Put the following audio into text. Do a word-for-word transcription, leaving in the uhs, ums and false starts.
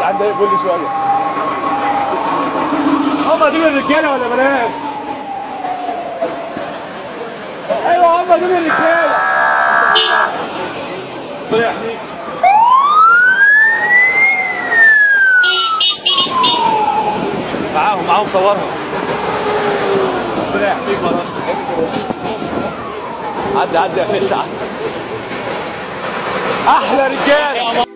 عندي كل شويه. هم دول الرجاله ولا بنات؟ ايوه هم دول الرجاله. ربنا يحميك. معاهم معاهم صورهم. ربنا يحميك يا رب. عدي عدي يا فيس عدي. احلى رجاله.